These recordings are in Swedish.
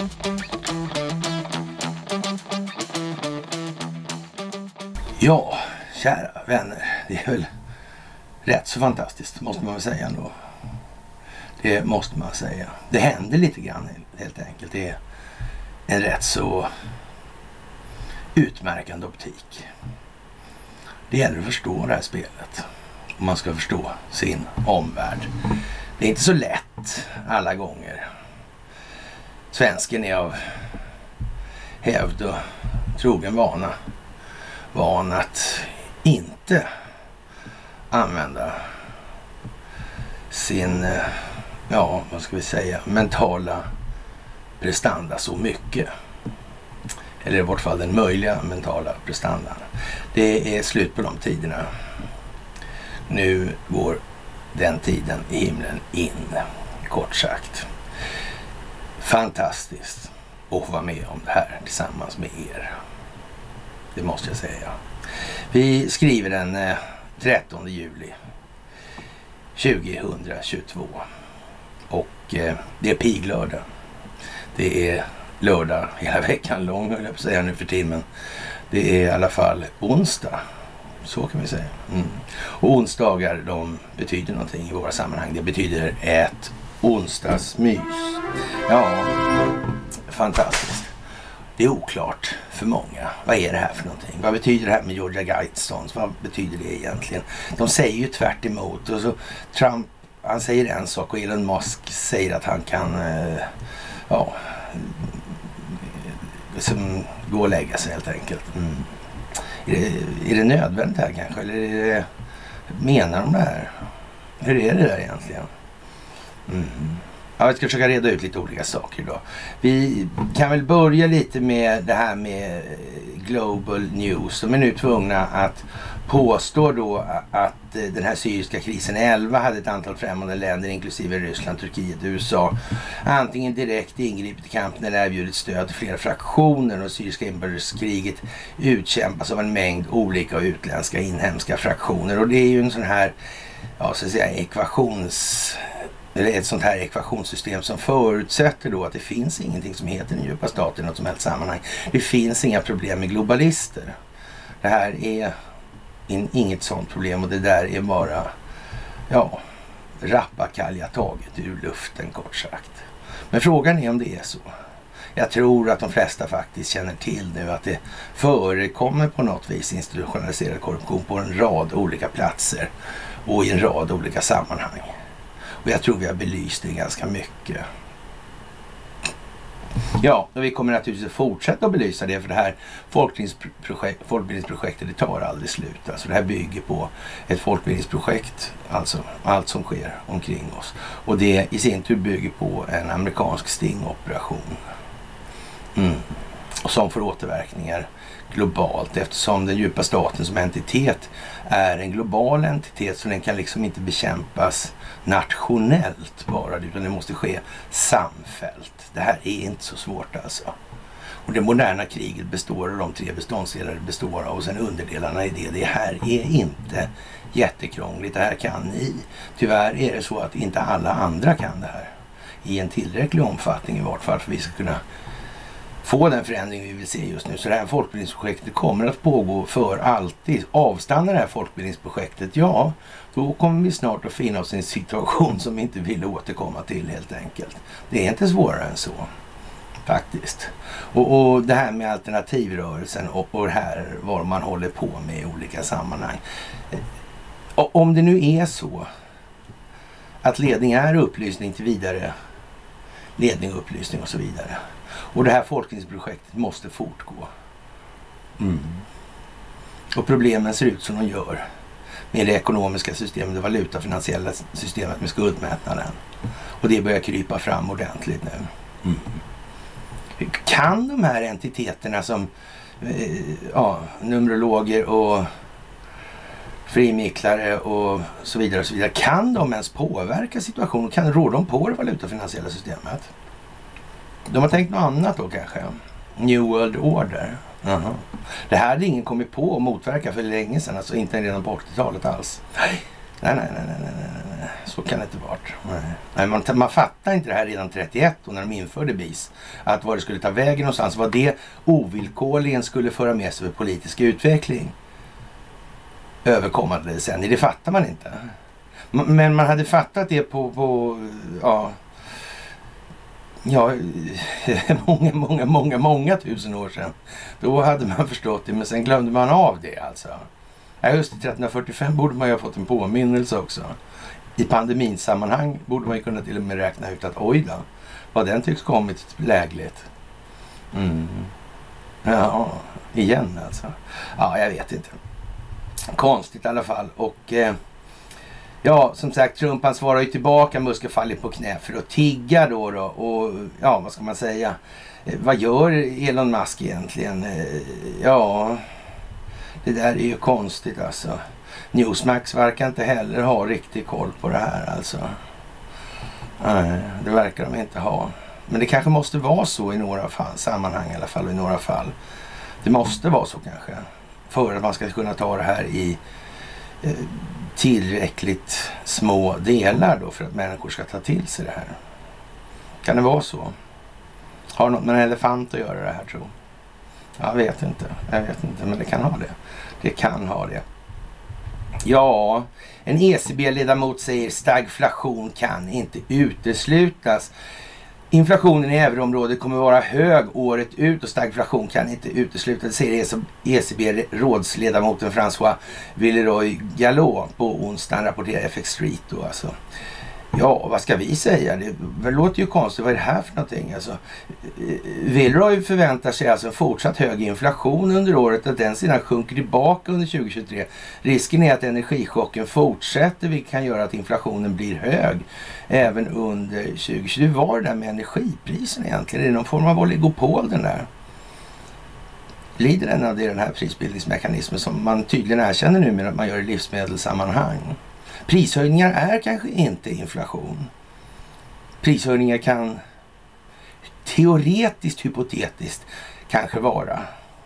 Ja, kära vänner, det är väl rätt så fantastiskt, måste man väl säga ändå. Det måste man säga. Det händer lite grann helt enkelt. Det är en rätt så utmärkande optik. Det gäller att förstå det här spelet. Om man ska förstå sin omvärld. Det är inte så lätt alla gånger. Svensken är av hävd och trogen van att inte använda sin, ja vad ska vi säga, mentala prestanda så mycket. Eller i vart fall den möjliga mentala prestandan. Det är slut på de tiderna. Nu går den tiden i himlen in, kort sagt. Fantastiskt att få vara med om det här tillsammans med er. Det måste jag säga. Vi skriver den 13 juli 2022. Och det är piglördag. Det är lördag hela veckan lång, höll jag på att säga nu för tiden. Det är i alla fall onsdag. Så kan vi säga. Och onsdagar, de betyder någonting i våra sammanhang. Det betyder ett onsdagsmys. Ja, fantastiskt. Det är oklart för många. Vad är det här för någonting? Vad betyder det här med Georgia Guidestones? Vad betyder det egentligen? De säger ju tvärt emot. Och så Trump, han säger en sak och Elon Musk säger att han kan liksom gå och lägga sig helt enkelt. Är det nödvändigt här kanske? Eller menar de det här? Hur är det där egentligen? Ja, jag ska försöka reda ut lite olika saker idag. Vi kan väl börja lite med det här med Global News. De är nu tvungna att påstå då att den här syriska krisen 11 hade ett antal främmande länder inklusive Ryssland, Turkiet och USA antingen direkt ingripit i kampen eller erbjudit stöd till flera fraktioner. Och det syriska inbördeskriget utkämpas av en mängd olika och utländska inhemska fraktioner. Och det är ju en sån här, ja så att säga, ett sånt här ekvationssystem som förutsätter då att det finns ingenting som heter den djupa staten i något som helst sammanhang. Det finns inga problem med globalister. Det här är inget sånt problem och det där är bara, ja, rappakalja taget ur luften kort sagt. Men frågan är om det är så. Jag tror att de flesta faktiskt känner till nu att det förekommer på något vis institutionaliserad korruption på en rad olika platser och i en rad olika sammanhang. Och jag tror vi har belyst det ganska mycket. Ja, och vi kommer naturligtvis att fortsätta att belysa det för det här folkbildningsprojektet det tar aldrig slut. Alltså det här bygger på ett folkbildningsprojekt, alltså allt som sker omkring oss. Och det i sin tur bygger på en amerikansk stingoperation. Och som får återverkningar globalt eftersom den djupa staten som entitet är en global entitet så den kan liksom inte bekämpas nationellt bara utan det måste ske samfällt. Det här är inte så svårt alltså. Och det moderna kriget består av de 3 beståndsdelar det består av och sen underdelarna i det. Det här är inte jättekrångligt. Det här kan ni. Tyvärr är det så att inte alla andra kan det här i en tillräcklig omfattning i vart fall för att vi ska kunna få den förändring vi vill se just nu. Så det här folkbildningsprojektet kommer att pågå för alltid. Avstannar det här folkbildningsprojektet, ja, då kommer vi snart att finna oss i en situation som vi inte vill återkomma till helt enkelt. Det är inte svårare än så, faktiskt. Och det här med alternativrörelsen och det här vad man håller på med i olika sammanhang. Om det nu är så att ledning är upplysning till vidare ledning, upplysning och så vidare. Och det här folkbildningsprojektet måste fortgå. Och problemen ser ut som de gör med det ekonomiska systemet, det valutafinansiella systemet med skuldmätnaden. Och det börjar krypa fram ordentligt nu. Kan de här entiteterna som numerologer och frimicklare och så vidare, kan de ens påverka situationen? Kan råda dem på det valutafinansiella systemet? De har tänkt något annat då kanske. New World Order. Det här hade ingen kommit på att motverka för länge sedan. Alltså inte redan på 80-talet alls. Nej. så kan det inte vara. Nej, man fattar inte det här redan 31 och när de införde BIS. Att vad det skulle ta vägen någonstans, vad det ovillkorligen skulle föra med sig för politisk utveckling över kommande decennier. Det fattar man inte. Men man hade fattat det på många tusen år sedan. Då hade man förstått det, men sen glömde man av det alltså. Ja, just 1345 borde man ju ha fått en påminnelse också. I pandemisammanhang borde man ju kunna till och med räkna ut att oj då, vad den tycks kommit lägligt. Ja, igen alltså. Ja, jag vet inte. Konstigt i alla fall. Och ja, som sagt, Trump han svarar ju tillbaka, Musk har fallit på knä för att tigga då. Och ja, vad ska man säga? Vad gör Elon Musk egentligen? Ja, det där är ju konstigt alltså. Newsmax verkar inte heller ha riktigt koll på det här alltså. Nej, det verkar de inte ha. Men det kanske måste vara så i några sammanhang i alla fall, i några fall. Det måste vara så kanske. För att man ska kunna ta det här i tillräckligt små delar då för att människor ska ta till sig det här. Kan det vara så? Har det något med en elefant att göra det här, tror jag? vet inte, men det kan ha det. Det kan ha det. Ja, en ECB-ledamot säger stagflation kan inte uteslutas. Inflationen i euroområdet kommer vara hög året ut och stagflation kan inte uteslutas, säger ECB-rådsledamoten François Villeroy-Gallo på onsdagen, rapporterar FX Street då alltså. Ja, vad ska vi säga? Det låter ju konstigt. Vad är det här för någonting? Alltså, Villeroy förväntar sig alltså en fortsatt hög inflation under året, att den sedan sjunker tillbaka under 2023. Risken är att energichocken fortsätter, vilket kan göra att inflationen blir hög även under 2020. Hur var det där med energiprisen egentligen? Är det någon form av oligopol den där? Lider den av den här prisbildningsmekanismen som man tydligen erkänner nu med att man gör i livsmedelssammanhang? Prishöjningar är kanske inte inflation. Prishöjningar kan teoretiskt, hypotetiskt kanske vara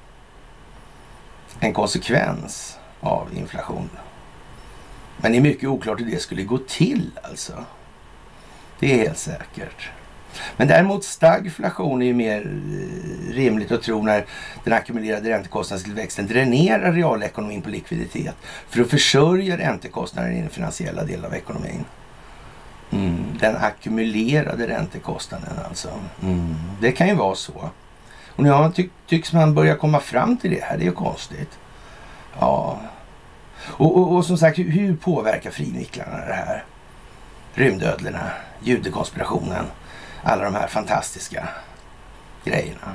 en konsekvens av inflation. Men det är mycket oklart hur det skulle gå till alltså. Det är helt säkert. Men däremot stagflation är ju mer rimligt att tro när den ackumulerade räntekostnadstillväxten dränerar realekonomin på likviditet för att försörja räntekostnader i den finansiella delen av ekonomin. Den ackumulerade räntekostnaden alltså. Det kan ju vara så. Och nu tycks man börja komma fram till det här. Det är ju konstigt. Ja. Och som sagt, hur påverkar frinycklarna det här? Rymdödlorna, judekonspirationen, alla de här fantastiska grejerna.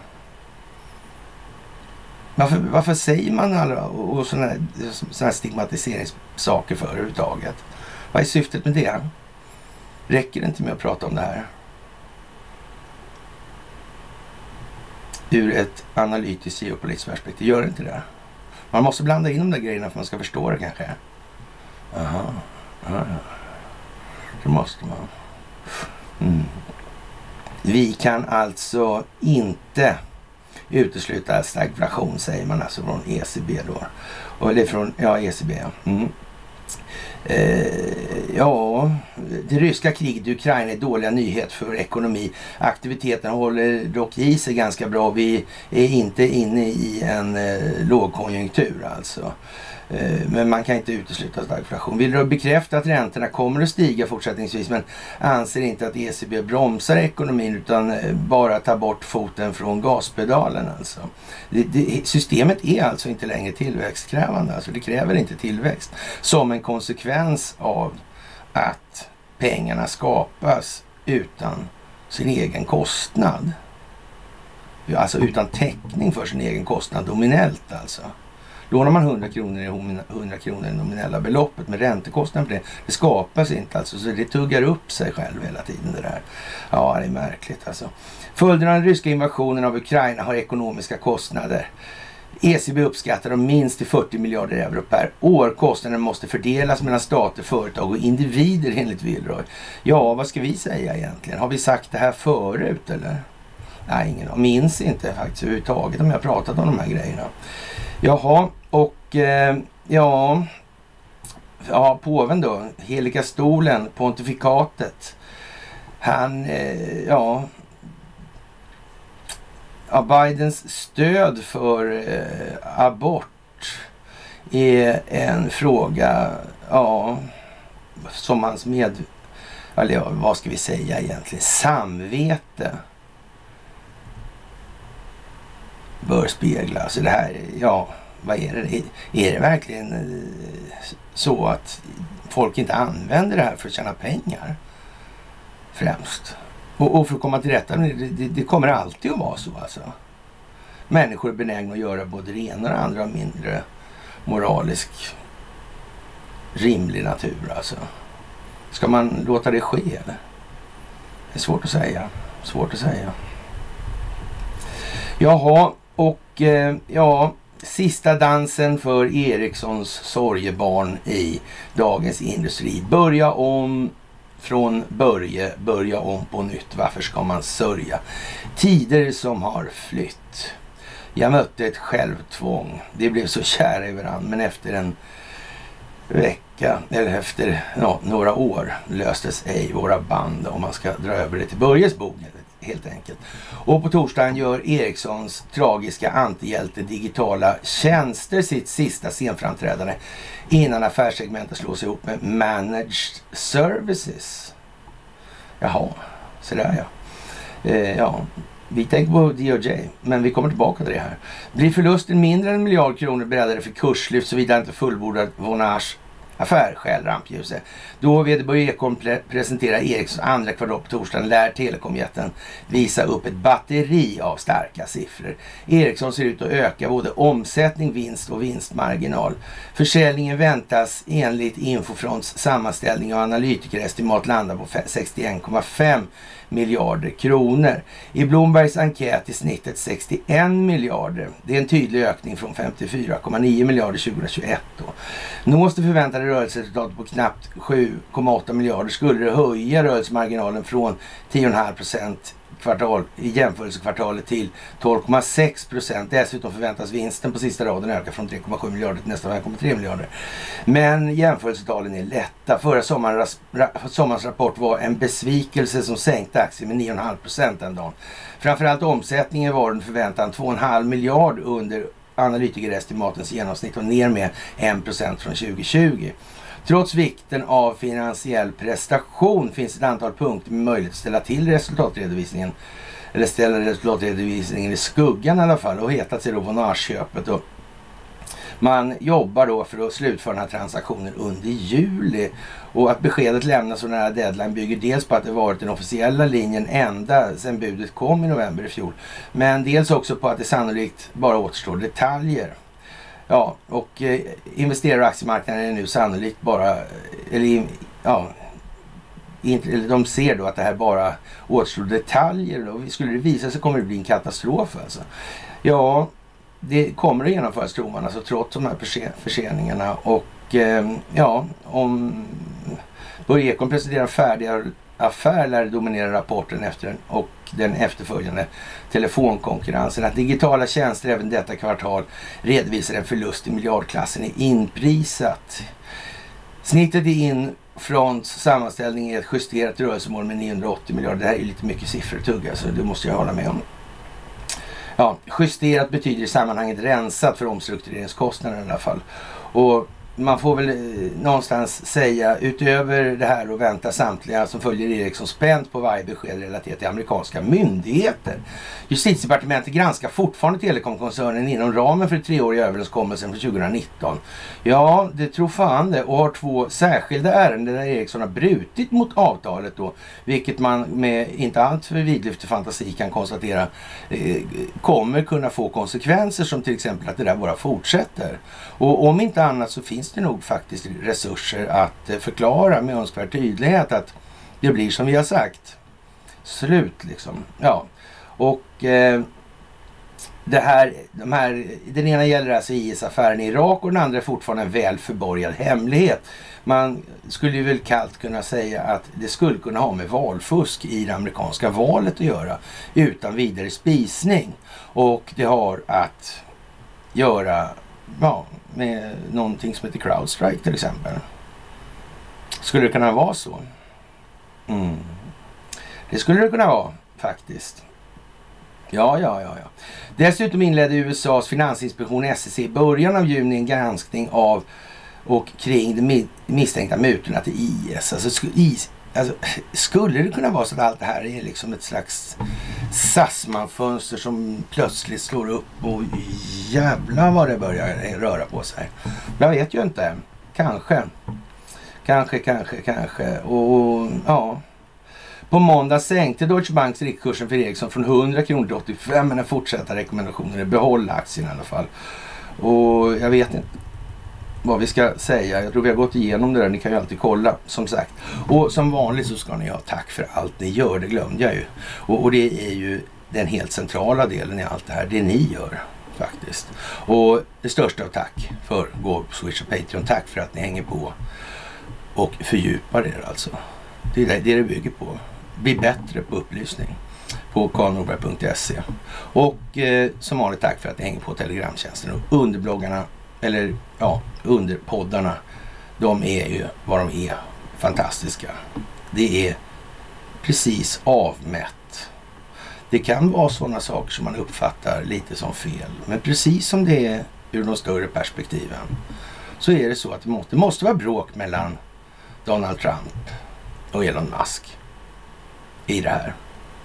Varför säger man alla och såna här stigmatiseringssaker för överhuvudtaget? Vad är syftet med det? Räcker det inte med att prata om det här? Ur ett analytiskt geopolitiskt perspektiv, gör det inte det? Man måste blanda in de där grejerna för att man ska förstå det kanske. Aha. Det måste man. Vi kan alltså inte utesluta stagflation, säger man alltså från ECB då. Eller från, ECB. Det ryska kriget i Ukraina är dåliga nyheter för ekonomi. Aktiviteten håller dock i sig ganska bra. Vi är inte inne i en lågkonjunktur alltså. Men man kan inte utesluta stagflation. Vill du bekräfta att räntorna kommer att stiga fortsättningsvis, men anser inte att ECB bromsar ekonomin utan bara tar bort foten från gaspedalen alltså. Systemet är alltså inte längre tillväxtkrävande, alltså det kräver inte tillväxt som en konsekvens av att pengarna skapas utan sin egen kostnad. Alltså utan täckning för sin egen kostnad nominellt alltså. Lånar man 100 kronor i nominella beloppet med räntekostnaden för det skapas inte alltså, så det tuggar upp sig själv hela tiden det där. Ja, det är märkligt alltså. Följderna av den ryska invasionen av Ukraina har ekonomiska kostnader. ECB uppskattar dem minst till 40 miljarder euro per år. Kostnaden måste fördelas mellan stater, företag och individer enligt Villeroy. Ja, vad ska vi säga egentligen? Har vi sagt det här förut eller? Nej, ingen minns inte faktiskt överhuvudtaget om jag har pratat om de här grejerna. Jaha, och ja, påven då, heliga stolen, pontifikatet. Han, ja, Bidens stöd för abort är en fråga, ja, som hans eller ja, vad ska vi säga egentligen, samvete bör spegla. Alltså det här, ja, vad är det? Är det verkligen så att folk inte använder det här för att tjäna pengar främst? Och för att komma till rätta med det kommer alltid att vara så alltså. Människor är benägna att göra både det ena och det andra mindre moralisk rimlig natur alltså. Ska man låta det ske eller? Det är svårt att säga. Svårt att säga. Jaha, och ja, sista dansen för Ericssons sorgebarn i Dagens Industri. Börja om från börja om på nytt. Varför ska man sörja? Tider som har flytt. Jag mötte ett självtvång. Det blev så kära i varandra, men efter en vecka eller efter några år löstes ej våra band, om man ska dra över det till Börjes bok helt enkelt. Och på torsdagen gör Ericssons tragiska antihjälte Digitala Tjänster sitt sista scenframträdande innan affärssegmentet slås ihop med Managed Services. Jaha, så där ja. Ja, vi tänker på DOJ, men vi kommer tillbaka till det här. Blir förlusten mindre än 1 miljard kronor beräddade för kurslyft såvida inte fullbordad Vonage affär skäl rampljuset. Då vd Börje Ekholm presenterar Ericssons andra kvartal på torsdagen lär telekomjätten visa upp ett batteri av starka siffror. Ericsson ser ut att öka både omsättning, vinst och vinstmarginal. Försäljningen väntas enligt Infofronts sammanställning och analytikerestimat landa på 61,5 miljarder kronor. I Bloombergs enkät i snittet 61 miljarder. Det är en tydlig ökning från 54,9 miljarder 2021 då. Nås det förväntade rörelseresultatet på knappt 7,8 miljarder skulle det höja rörelsemarginalen från 10,5% i jämförelsekvartalet till 12,6%. Dessutom förväntas vinsten på sista raden öka från 3,7 miljarder till nästan 1,3 miljarder. Men jämförelsetalen är lätta. Förra sommarens rapport var en besvikelse som sänkte aktier med 9,5% den dagen. Framförallt omsättningen var den förväntan 2,5 miljard under analytikerestimatens genomsnitt och ner med 1% från 2020. Trots vikten av finansiell prestation finns ett antal punkter med möjlighet att ställa till resultatredovisningen, eller ställa resultatredovisningen i skuggan i alla fall, och hetat sig då Vonage-köpet. Och man jobbar då för att slutföra den här transaktionen under juli, och att beskedet lämnas och den här deadline bygger dels på att det varit den officiella linjen ända sedan budet kom i november i fjol, men dels också på att det sannolikt bara återstår detaljer. Ja, och investerare och aktiemarknaden är nu sannolikt bara, eller de ser då att det här bara återstår detaljer. Och skulle det visa sig kommer det bli en katastrof alltså. Ja, det kommer att genomföras tror man alltså, trots de här förseningarna. Och ja, om Börje Ekholm presenterar färdiga affär lär dominera rapporten efter och den efterföljande telefonkonkurrensen. Att digitala tjänster även detta kvartal redovisar en förlust i miljardklassen är inprisat. Snittet i Infronts sammanställning är ett justerat rörelsemål med 980 miljarder. Det här är lite mycket siffror tugga, så det måste jag hålla med om. Ja, justerat betyder i sammanhanget rensat för omstruktureringskostnader i alla fall. Och man får väl någonstans säga, utöver det här, och vänta samtliga som följer Ericsson spänt på varje besked relaterat till amerikanska myndigheter. Justitiedepartementet granskar fortfarande telekomkoncernen inom ramen för det 3-åriga överenskommelsen för 2019. Ja, det tror fan det, och har 2 särskilda ärenden där Ericsson har brutit mot avtalet då, vilket man med inte allt för vidlyftig fantasi kan konstatera kommer kunna få konsekvenser, som till exempel att det där bara fortsätter. Och om inte annat så finns det nog faktiskt resurser att förklara med önskvärd tydlighet att det blir som vi har sagt. Slut liksom. Ja. Och den ena gäller alltså IS-affären i Irak och den andra är fortfarande en väl förborgad hemlighet. Man skulle ju väl kallt kunna säga att det skulle kunna ha med valfusk i det amerikanska valet att göra utan vidare spisning. Och det har att göra med någonting som heter CrowdStrike till exempel. Skulle det kunna vara så? Det skulle det kunna vara faktiskt. Ja. Dessutom inledde USAs finansinspektion SEC i början av juni en granskning av och kring de misstänkta mutorna till IS. Alltså, skulle det kunna vara så att allt det här är liksom ett slags Sassman-fönster som plötsligt slår upp och jävlar vad det börjar röra på sig. Jag vet ju inte. Kanske. Och ja. På måndag sänkte Deutsche Banks riktkursen för Ericsson från 100 kronor till 85, men den fortsatta rekommendationen är behålla aktien i alla fall. Och jag vet inte vad vi ska säga. Jag tror vi har gått igenom det där. Ni kan ju alltid kolla, som sagt. Och som vanligt så ska ni ha tack för allt ni gör. Det glömde jag ju. Och det är ju den helt centrala delen i allt det här. Det ni gör faktiskt. Och det största av tack för gå på Swish och Patreon. Tack för att ni hänger på och fördjupar er alltså. Det är det bygger på. Bli bättre på upplysning på karlnorberg.se. Och som vanligt tack för att ni hänger på Telegramtjänsten. Och underbloggarna, eller ja, underpoddarna, de är ju vad de är. Fantastiska. Det är precis avmätt. Det kan vara sådana saker som man uppfattar lite som fel. Men precis som det är ur de större perspektiven så är det så att det måste vara bråk mellan Donald Trump och Elon Musk i det här.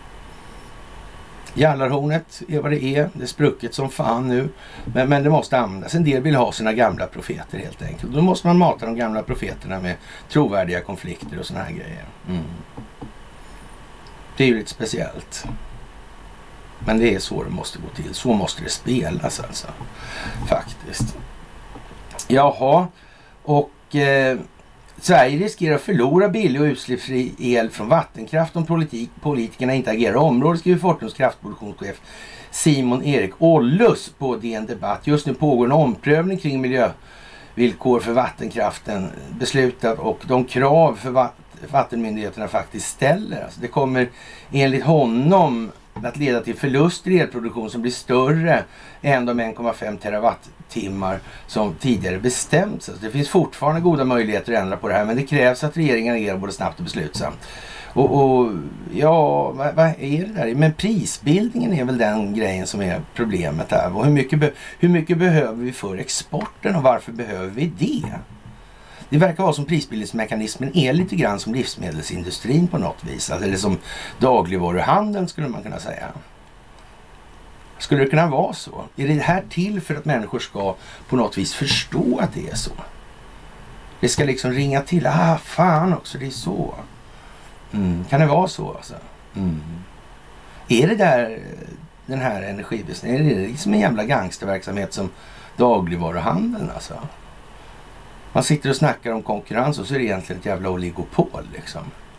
Jallarhornet är vad det är. Det är sprucket som fan nu. Men det måste användas. En del vill ha sina gamla profeter helt enkelt. Då måste man mata de gamla profeterna med trovärdiga konflikter och såna här grejer. Det är ju lite speciellt. Men det är så det måste gå till. Så måste det spelas alltså. Faktiskt. Jaha. Och Sverige riskerar att förlora billig och utsläppsfri el från vattenkraft om politikerna inte agerar området, skriver Fortums kraftproduktionschef Simon Erik Ollus på DN Debatt. Just nu pågår en omprövning kring miljövillkor för vattenkraften beslutat och de krav för vattenmyndigheterna faktiskt ställer. Alltså det kommer enligt honom att leda till förluster i elproduktion som blir större än de 1,5 terawattimmar som tidigare bestämts. Alltså det finns fortfarande goda möjligheter att ändra på det här, men det krävs att regeringen agerar både snabbt och beslutsamt. Och ja, vad är det där? Men prisbildningen är väl den grejen som är problemet här. Och hur mycket behöver vi för exporten och varför behöver vi det? Det verkar vara som prisbildningsmekanismen är lite grann som livsmedelsindustrin på något vis. Eller som dagligvaruhandeln skulle man kunna säga. Skulle det kunna vara så? Är det här till för att människor ska på något vis förstå att det är så? Det ska liksom ringa till. Fan också, det är så. Kan det vara så alltså? Är det där den här energibusinessen? Är det liksom en jävla gangsterverksamhet som dagligvaruhandeln alltså? Man sitter och snackar om konkurrens och så är det egentligen ett jävla oligopol liksom.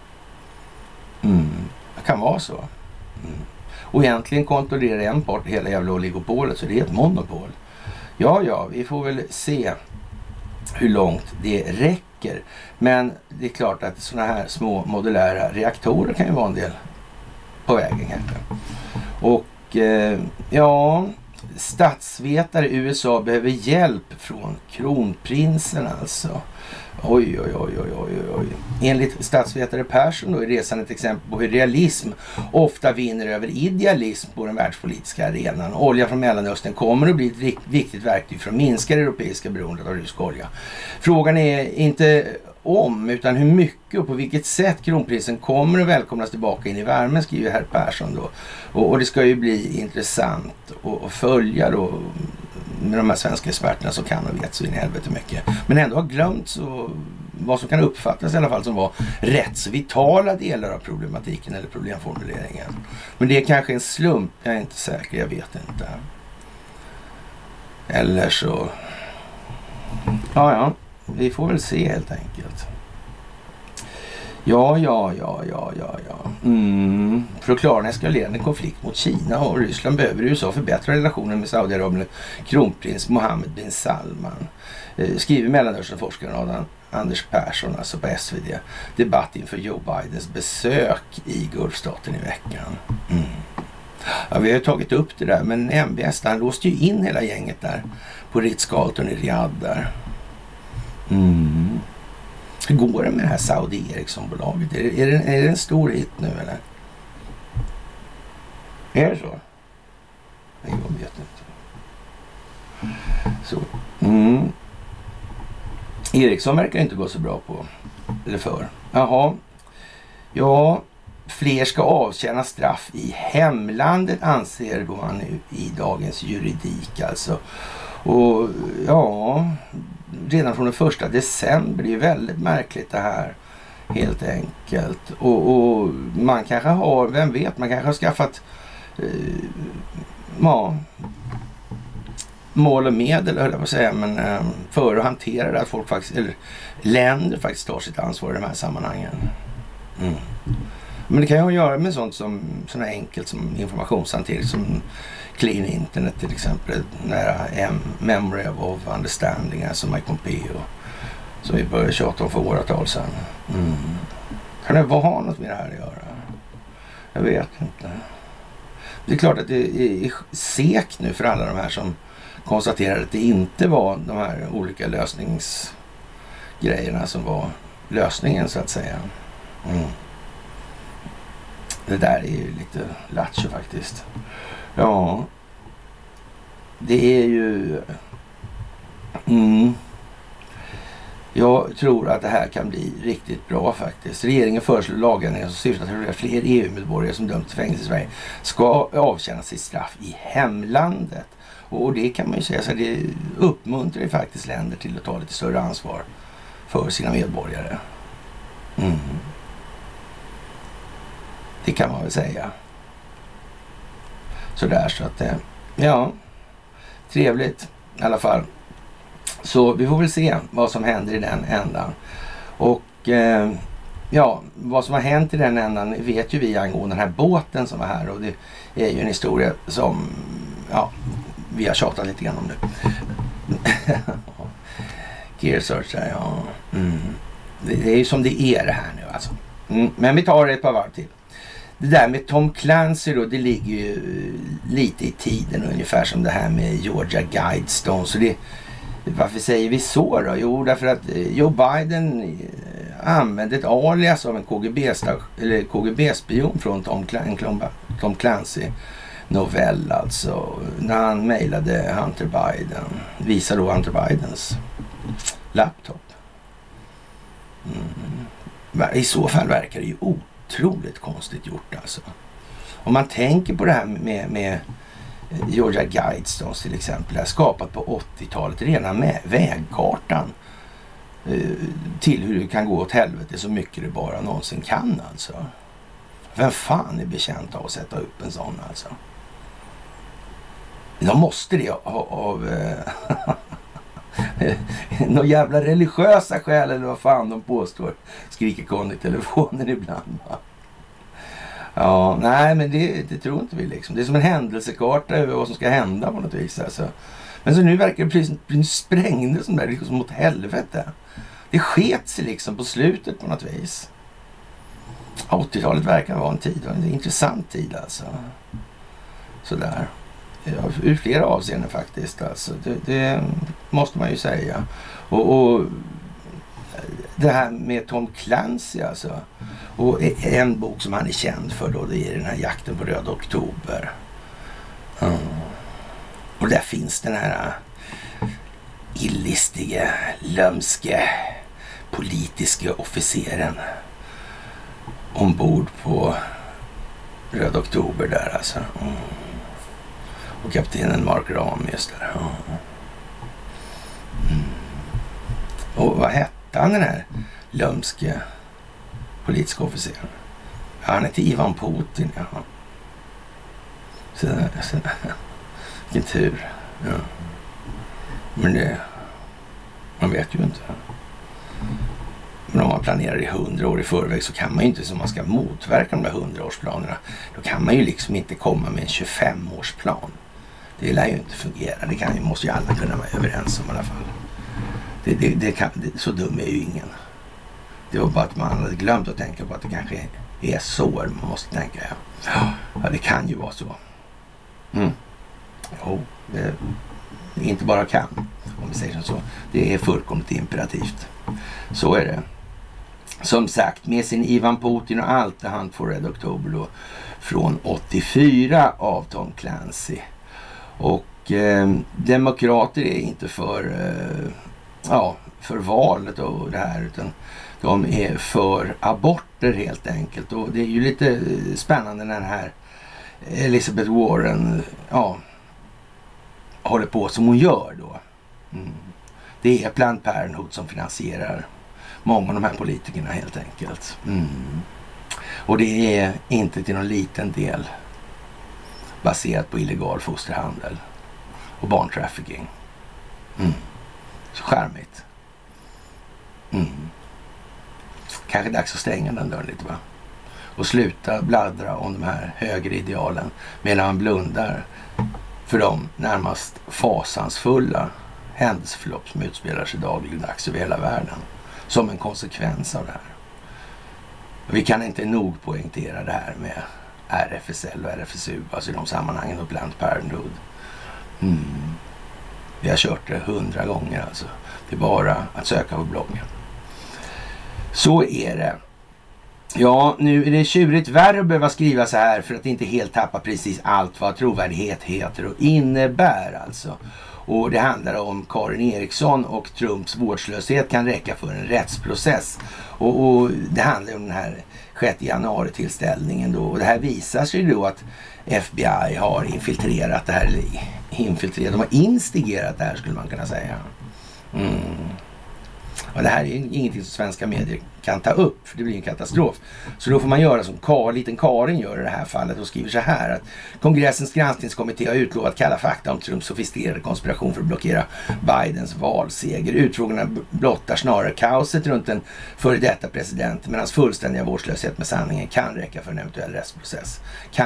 Det kan vara så. Och egentligen kontrollerar en part hela jävla oligopolet, så det är ett monopol. Ja, vi får väl se hur långt det räcker. Men det är klart att sådana här små modulära reaktorer kan ju vara en del på vägen kanske. Och ja, statsvetare i USA behöver hjälp från kronprinsen alltså. Oj. Enligt statsvetare Persson då är resan ett exempel på hur realism ofta vinner över idealism på den världspolitiska arenan. Olja från Mellanöstern kommer att bli ett viktigt verktyg för att minska det europeiska beroendet av rysk olja. Frågan är inte om, utan hur mycket och på vilket sätt kronprinsen kommer att välkomnas tillbaka in i värmen, skriver herr Persson då. Och det ska ju bli intressant att följa då med de här svenska experterna som kan och vet så in i helvete mycket. Men ändå har glömt så vad som kan uppfattas i alla fall som var rätt så vitala delar av problematiken eller problemformuleringen. Men det är kanske en slump, jag är inte säker, jag vet inte. Eller så... Ja, vi får väl se helt enkelt. Ja. För att klara en eskalerande konflikt mot Kina och Ryssland behöver USA förbättra relationen med Saudiarabien kronprins Mohammed bin Salman. Skriver Mellanösternforskaren Anders Persson alltså på SvD. Debatt inför Joe Bidens besök i Gulfstaten i veckan. Ja, vi har ju tagit upp det där, men MBS han låste ju in hela gänget där på Ritz-Carlton i Riyadh där. Hur går det med det här Saudi Ericsson-bolaget? Är det en stor hit nu eller? Är det så? Jag vet inte. Så. Ericsson verkar inte gå så bra på. Eller för. Jaha. Ja, fler ska avtjäna straff i hemlandet anser då man nu i dagens juridik alltså. Och ja, redan från den 1 december, det är ju väldigt märkligt det här. Helt enkelt. Och man kanske har, vem vet, man kanske har skaffat mål och medel, höll jag på att säga, men för att hantera det att folk faktiskt, eller länder faktiskt tar sitt ansvar i de här sammanhangen. Men det kan ju ha att göra med sånt som sådana enkelt som informationshantering, som clean internet till exempel, nära memory of understanding, alltså Mike Pompeo, som vi började tjata om för åratal sedan. Kan det ha något med det här att göra? Jag vet inte. Det är klart att det är sekt nu för alla de här som konstaterar att det inte var de här olika lösningsgrejerna som var lösningen så att säga. Det där är ju lite lattjo faktiskt. Ja, det är ju... Jag tror att det här kan bli riktigt bra faktiskt. Regeringen föreslår lagändringar som syftar till att fler EU-medborgare som dömts till fängelse i Sverige ska avtjäna sitt straff i hemlandet. Och det kan man ju säga, så det uppmuntrar ju faktiskt länder till att ta lite större ansvar för sina medborgare. Det kan man väl säga. Sådär, så att ja, trevligt i alla fall. Så vi får väl se vad som händer i den ändan. Och ja, vad som har hänt i den ändan vet ju vi angående den här båten som var här. Och det är ju en historia som, ja, vi har tjatat lite grann om nu. Gear search där, ja. Det är ju som det är det här nu alltså. Men vi tar det ett par varv till. Det där med Tom Clancy då, det ligger ju lite i tiden ungefär som det här med Georgia Guidestone. Så det, varför säger vi så då? Jo, därför att Joe Biden använde ett alias av en KGB-spion från Tom Clancy novell alltså. När han mejlade Hunter Biden, visar då Hunter Bidens laptop. I så fall verkar det ju otroligt konstigt gjort alltså. Om man tänker på det här med Georgia Guidestones till exempel, det är skapat på 80-talet, rena med vägkartan till hur det kan gå åt helvete så mycket det bara någonsin kan alltså. Vem fan är bekänt av att sätta upp en sån alltså? De måste det av några jävla religiösa skäl eller vad fan de påstår, skriker Conny i telefonen ibland, va? Ja, nej, men det tror inte vi liksom. Det är som en händelsekarta över vad som ska hända på något vis alltså. Men så nu verkar det bli sprängde som där liksom mot helvete. Det sket sig liksom på slutet på något vis. 80-talet verkar vara en tid, en intressant tid alltså. Sådär. Ja, ur flera avseenden faktiskt alltså. Det måste man ju säga. Och det här med Tom Clancy alltså. Och en bok som han är känd för då, det är den här Jakten på Röda oktober. Och där finns den här illistige, lömske, politiska officeren ombord på Röda oktober där alltså. Och kaptenen Mark Ram just där. Och vad hette han den här lömske politiska officeren? Ja, han heter Ivan Putin, jaha. Så vilken tur. Ja. Men det, man vet ju inte. Men om man planerar i 100 år i förväg så kan man ju inte, som man ska motverka de där 100-årsplanerna, då kan man ju liksom inte komma med en 25-årsplan. Det lär ju inte fungera. Det måste ju alla kunna vara överens om i alla fall. Så dum är ju ingen. Det var bara att man hade glömt att tänka på att det kanske är så man måste tänka. Ja, det kan ju vara så. Jo, det inte bara kan, om vi säger så. Det är fullkomligt imperativt. Så är det. som sagt, med sin Ivan Putin och allt det han får Red October då från 84 av Tom Clancy. Och demokrater är inte för valet och det här, utan de är för aborter helt enkelt. Och det är ju lite spännande när den här Elizabeth Warren håller på som hon gör då. Det är Planned Parenthood som finansierar många av de här politikerna helt enkelt. Och det är inte till någon liten del baserat på illegal fosterhandel och barntrafficking. Så charmigt. Kanske dags att stänga den dörren lite, va? Och sluta bladdra om de här högre idealen medan man blundar för de närmast fasansfulla händelseförlopp som utspelar sig dagligdags över hela världen som en konsekvens av det här. Vi kan inte nog poängtera det här med RFSL och RFSU, alltså i de sammanhangen, och Planned Parenthood. Vi har kört det 100 gånger alltså. Det är bara att söka på bloggen. Så är det. Ja, nu är det tjurigt värre att behöva skriva så här för att inte helt tappa precis allt vad trovärdighet heter och innebär alltså. Och det handlar om Karin Eriksson och Trumps vårdslöshet kan räcka för en rättsprocess. Och det handlar om den här 6 januari-tillställningen då. Och det här visar sig då att FBI har infiltrerat det här, de har instigerat det här skulle man kunna säga. Och det här är ingenting som svenska medier kan ta upp, för det blir en katastrof. Så då får man göra som liten Karin gör i det här fallet och skriver så här att kongressens granskningskommitté har utlovat kalla fakta om Trumps sofistikerade konspiration för att blockera Bidens valseger. Utfrågningarna blottar snarare kaoset runt en före detta president, men hans fullständiga vårdslöshet med sanningen kan räcka för en eventuell rättsprocess.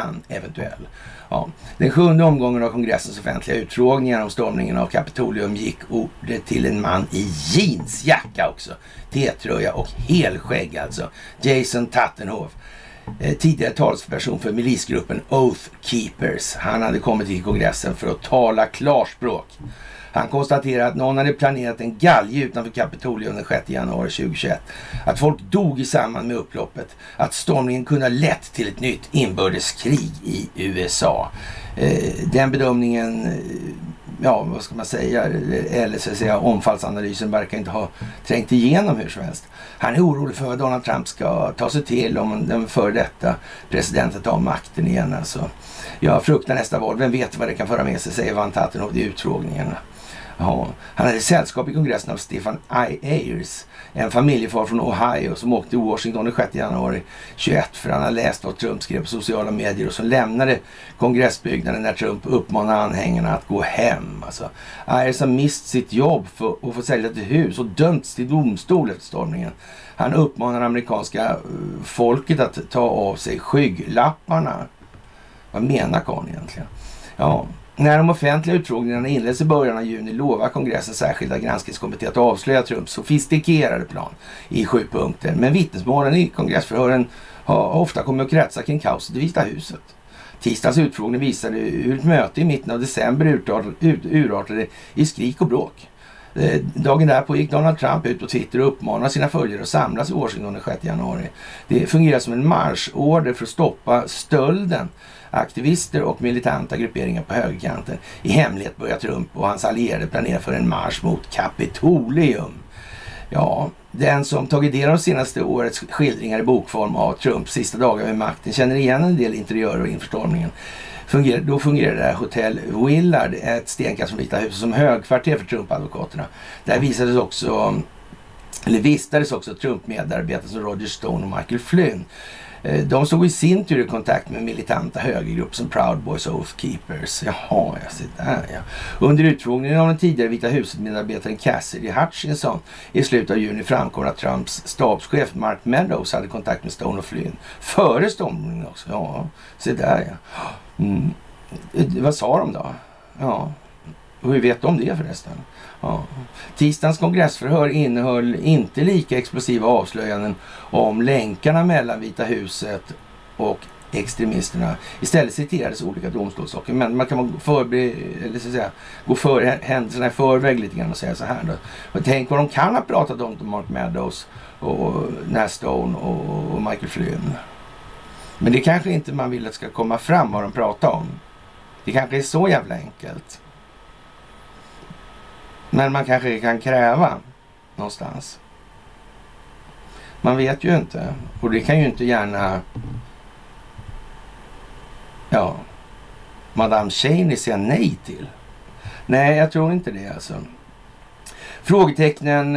Ja. Den 7:e omgången av kongressens offentliga utfrågningar om stormningen av Kapitolium gick ordet till en man i jeansjacka också, T-tröja och helskägg alltså. Jason Tattenhoff, tidigare talesperson för milisgruppen Oath Keepers. Han hade kommit till kongressen för att tala klarspråk. Han konstaterar att någon hade planerat en galge utanför Kapitolium den 6 januari 2021. Att folk dog i samband med upploppet. Att stormningen kunde ha lett till ett nytt inbördeskrig i USA. Den bedömningen, vad ska man säga, eller så att säga, omfallsanalysen verkar inte ha trängt igenom hur som helst. Han är orolig för vad Donald Trump ska ta sig till om den före detta presidenten tar makten igen. Alltså. Jag fruktar nästa val. Vem vet vad det kan föra med sig, säger Van Tattenhoff i utfrågningen. Ja. Han hade sällskap i kongressen av Stefan Ayers, en familjefar från Ohio som åkte till Washington den 6 januari 21 för han hade läst vad Trump skrev på sociala medier och som lämnade kongressbyggnaden när Trump uppmanade anhängarna att gå hem. Alltså, Ayers har mist sitt jobb för att få sälja ett hus och dömts till domstol efter stormningen. Han uppmanar amerikanska folket att ta av sig skygglapparna. Vad menar Karl egentligen? Ja. När de offentliga utfrågningarna inleds i början av juni lovar kongressens särskilda granskningskommitté att avslöja Trumps sofistikerade plan i 7 punkter. Men vittnesmålen i kongressförhören har ofta kommit att kretsa kring kaoset i Vita huset. Tisdagens utfrågning visade hur ett möte i mitten av december urartade i skrik och bråk. Dagen därpå gick Donald Trump ut på Twitter och uppmanade sina följare att samlas i Washington den 6 januari. Det fungerar som en marschorder för att stoppa stölden. Aktivister och militanta grupperingar på högerkanten. I hemlighet börjar Trump och hans allierade planera för en marsch mot Kapitolium. Ja, den som tagit del av de senaste årets skildringar i bokform av Trumps sista dagar med makten känner igen en del interiörer inför stormningen. Då fungerar det här Hotel Willard, ett stenkast från Vita huset, som högkvarter för Trump-advokaterna. Där vistades också Trump-medarbetare som Roger Stone och Michael Flynn. De stod i sin tur i kontakt med militanta högergrupper som Proud Boys och Oath Keepers. Jaha, jag ser där, ja. Under utfrågningen av den tidigare Vita huset-medarbetaren Cassidy Hutchinson i slutet av juni framkom att Trumps stabschef Mark Meadows hade kontakt med Stone och Flynn. Före stormningen också. Ja, se där, ja. Vad sa de då? Ja, och hur vet de det förresten? Ja. Tisdagens kongressförhör innehöll inte lika explosiva avslöjanden om länkarna mellan Vita huset och extremisterna. Istället citerades olika domstolssaker, men man kan gå för händelserna i förväg lite grann och säga så här då. Och tänk vad de kan ha pratat om Mark Meadows och Nas Stone och Michael Flynn. Men det kanske inte man vill att ska komma fram vad de pratar om. Det kanske är så jävla enkelt. Men man kanske kan kräva någonstans. Man vet ju inte. Och det kan ju inte gärna Madame Cheney säga nej till. Nej, jag tror inte det alltså. Frågetecknen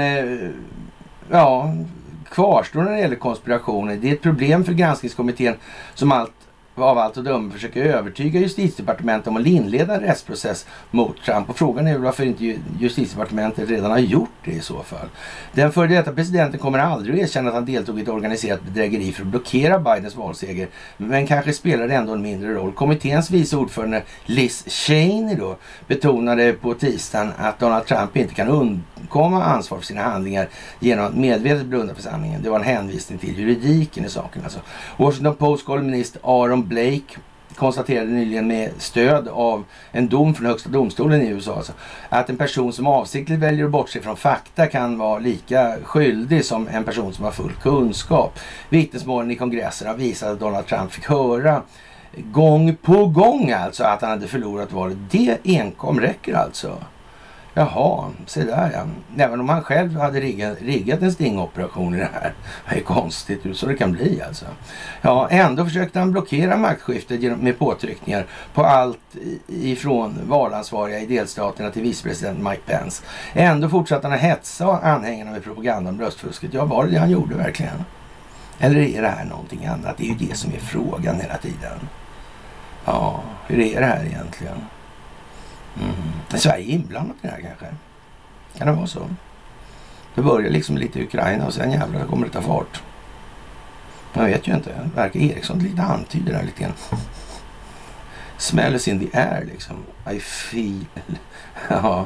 kvarstår när det gäller konspirationer. Det är ett problem för granskningskommittén som av allt att döma försöker övertyga justitiedepartementet om att inleda en rättsprocess mot Trump. Och frågan är varför inte justitiedepartementet redan har gjort det i så fall. Den före detta presidenten kommer aldrig att erkänna att han deltog i ett organiserat bedrägeri för att blockera Bidens valseger. Men kanske spelar det ändå en mindre roll. Kommitténs vice ordförande Liz Cheney då betonade på tisdagen att Donald Trump inte kan undkomma ansvar för sina handlingar genom att medvetet blunda för sanningen. Det var en hänvisning till juridiken i saken alltså. Washington Post kolumnist Aaron Blake konstaterade nyligen med stöd av en dom från högsta domstolen i USA alltså, att en person som avsiktligt väljer att bortse från fakta kan vara lika skyldig som en person som har full kunskap. Vittnesmålen i kongressen har visat att Donald Trump fick höra gång på gång alltså att han hade förlorat valet. Det enkom räcker alltså. Jaha, se där ja. Även om han själv hade riggat en stingoperation i det här. Det är konstigt så det kan bli alltså. Ja, ändå försökte han blockera maktskiftet med påtryckningar på allt ifrån valansvariga i delstaterna till vicepresident Mike Pence. Ändå fortsatte han att hetsa anhängarna med propaganda om röstfusket. Ja, var det han gjorde verkligen? Eller är det här någonting annat? Det är ju det som är frågan hela tiden. Ja, hur är det här egentligen? Är Sverige inblandat i det här kanske? Kan det vara så? Det börjar liksom lite i Ukraina och sen jävlar kommer det ta fart. Jag vet ju inte. Verkar Eriksson lite antyder där lite grann. Smells in the air liksom. I feel. Ja.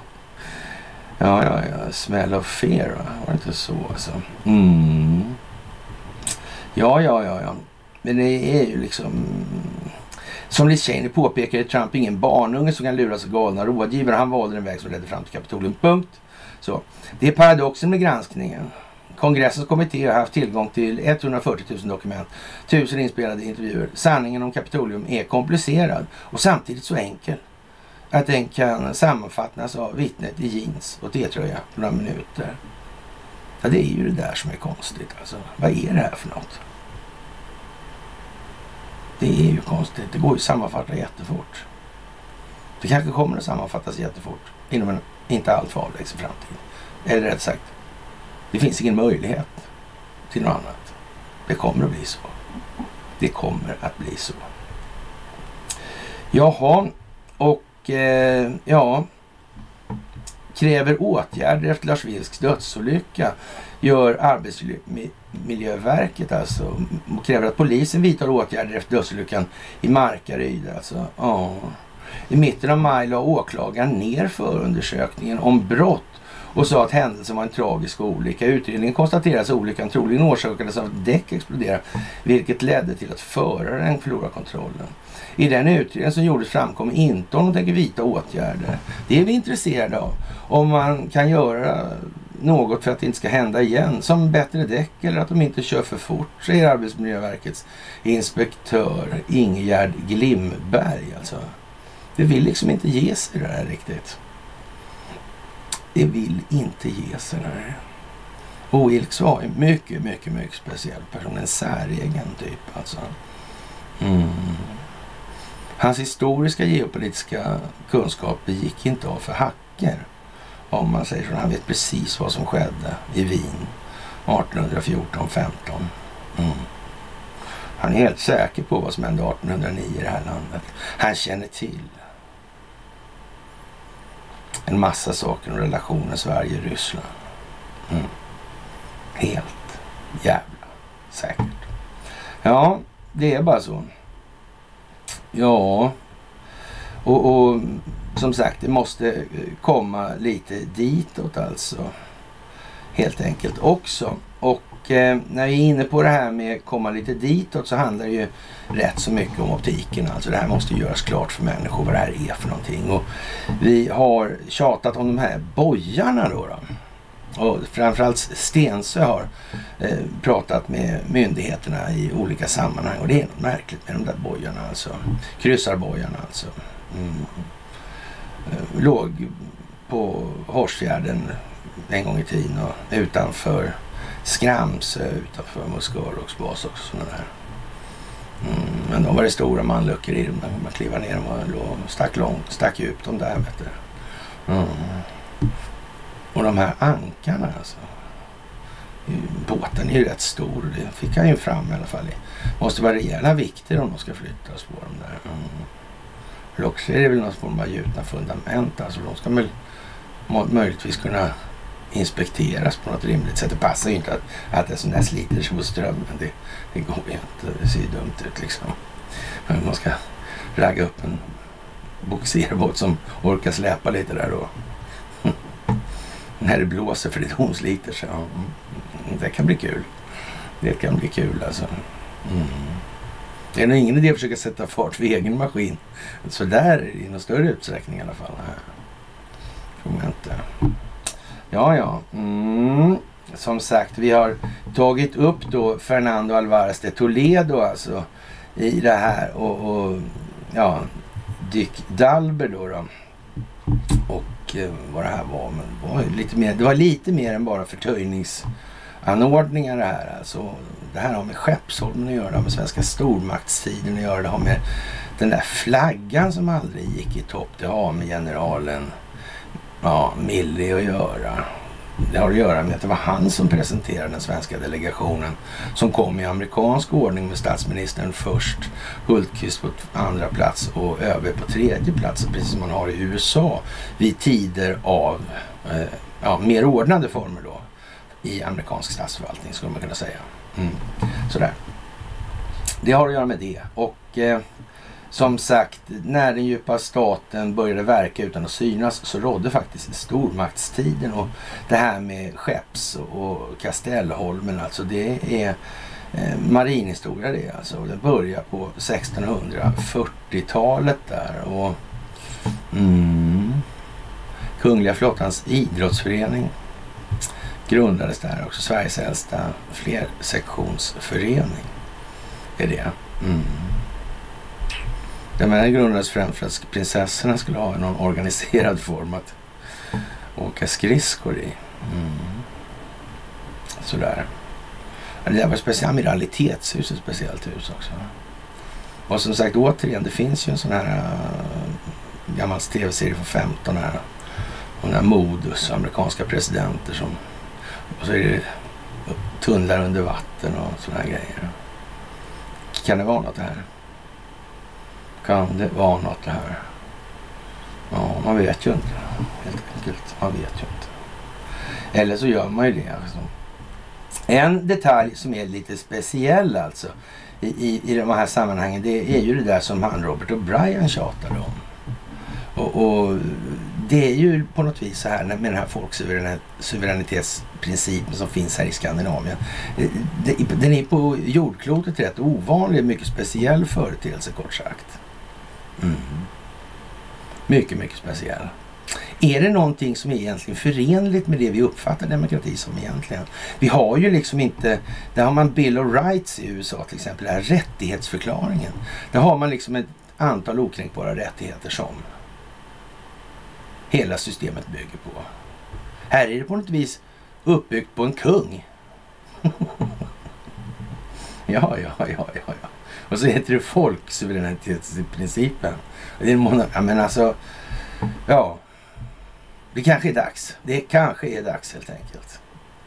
Smell of fear. Var det inte så alltså? Ja. Men det är ju liksom... Som Liz Cheney påpekar är Trump ingen barnunge som kan luras av galna rådgivare. Han valde en väg som ledde fram till Kapitolium. Punkt. Så. Det är paradoxen med granskningen. Kongressens kommitté har haft tillgång till 140 000 dokument, 1000 inspelade intervjuer. Sanningen om Kapitolium är komplicerad och samtidigt så enkel att den kan sammanfattas av vittnet i jeans och t-tröja på några minuter. Ja, det är ju det där som är konstigt. Alltså. Vad är det här för något? Det är ju konstigt. Det går ju att sammanfatta jättefort. Det kanske kommer att sammanfattas jättefort inom en inte alltför avlägsen framtid. Eller rätt sagt, det finns ingen möjlighet till något annat. Det kommer att bli så. Det kommer att bli så. Jaha, och kräver åtgärder efter Lars Vilks dödsolycka gör Arbetsmiljöverket alltså, och kräver att polisen vidtar åtgärder efter dödsolyckan i Markaryd alltså. I mitten av maj la åklagaren ner förundersökningen om brott och sa att händelsen var en tragisk olycka. Utredningen konstaterade att olyckan troligen orsakades av att däck exploderade, vilket ledde till att föraren förlorade kontrollen. I den utredningen som gjordes framkom inte om de tänker vidta åtgärder. Det är vi intresserade av. Om man kan göra något för att det inte ska hända igen, som bättre däck eller att de inte kör för fort, säger Arbetsmiljöverkets inspektör Ingegärd Glimberg. Alltså. Det vill liksom inte ge sig det här riktigt. Det vill inte ge sig det här. Och Wilks var en mycket speciell person. En säregen typ alltså. Hans historiska geopolitiska kunskaper gick inte av för hacker. Om man säger så. Han vet precis vad som skedde i Wien 1814-15. Han är helt säker på vad som hände 1809 i det här landet. Han känner till en massa saker om relationen Sverige-Ryssland. Helt jävla säkert. Ja, det är bara så. Ja, och som sagt, det måste komma lite ditåt alltså. Helt enkelt också. Och när vi är inne på det här med komma lite ditåt så handlar det ju rätt så mycket om optiken. Alltså det här måste göras klart för människor vad det här är för någonting. Och vi har tjatat om de här bojarna då. Och framförallt Stensö har pratat med myndigheterna i olika sammanhang. Och det är något märkligt med de där bojarna alltså. Kryssarbojarna alltså. Låg på Horsfjärden en gång i tiden och utanför Skramsö, utanför Musköråks bas och sådana där. Men då var det stora manluckor i dem. Man kliva ner och stack djupt de där, vet du. Och de här ankarna alltså. Båten är ju rätt stor. Det fick han ju fram i alla fall. Det måste vara rejäla vikter om de ska flyttas på de där. Eller också är det väl någon form av gjutna fundament. Alltså de ska väl möjligtvis kunna inspekteras på något rimligt sätt. Det passar ju inte att en sån här sliter sig på strömmen. Det går ju inte. Det ser ju dumt ut liksom. Men man ska ragga upp en boxerbåt som orkar släpa lite där då. När det blåser för det hon sliter sig. Det kan bli kul. Det kan bli kul alltså. Det är nog ingen idé att försöka sätta fart för egen maskin. Så där i någon större utsträckning i alla fall. Får man inte. Ja. Som sagt, vi har tagit upp då Fernando Alvarez de Toledo alltså i det här och ja, Dick Dalber då. Och vad det här var, men det var lite mer än bara förtöjningsanordningar det här alltså. Det här har med Skeppsholmen att göra, det har med svenska stormaktstiden att göra, det har med den där flaggan som aldrig gick i topp, det har med generalen Milley att göra. Det har att göra med att det var han som presenterade den svenska delegationen som kom i amerikansk ordning med statsministern först, Hultqvist på andra plats och ÖB på tredje plats, precis som man har i USA vid tider av mer ordnade former då i amerikansk statsförvaltning skulle man kunna säga. Sådär. Det har att göra med det och som sagt, när den djupa staten började verka utan att synas så rådde faktiskt stormaktstiden och det här med Skepps och Kastellholmen, alltså det är marinhistoria det alltså. Det börjar på 1640-talet där och Kungliga flottans idrottsförening grundades där också, Sveriges äldsta flersektionsförening är det. Den här grundades främst för att prinsessorna skulle ha någon organiserad form att åka skridskor i. Sådär. Det där var speciellt amiralitetshus, ett speciellt hus också. Och som sagt, återigen, det finns ju en sån här gammal tv-serie från 15 här. Och den här Modus, amerikanska presidenter som... Och så är det tunnlar under vatten och såna här grejer. Kan det vara något här? Kan det vara något det här? Ja, man vet ju inte. Helt enkelt. Man vet ju inte. Eller så gör man ju det. Alltså. En detalj som är lite speciell alltså i de här sammanhangen, det är ju det där som han Robert O'Brien tjatade om. Och det är ju på något vis så här med den här folksuveränitetsprincipen som finns här i Skandinavien. Den är på jordklotet rätt ovanlig, mycket speciell företeelse kort sagt. Mycket, mycket speciell. Är det någonting som är egentligen förenligt med det vi uppfattar demokrati som egentligen? Vi har ju liksom inte, där har man Bill of Rights i USA till exempel, den här rättighetsförklaringen. Där har man liksom ett antal okränkbara rättigheter som hela systemet bygger på. Här är det på något vis uppbyggt på en kung. Ja. Och så heter det folksuveränitetsprincipen. Men alltså, ja, det kanske är dags. Det kanske är dags helt enkelt.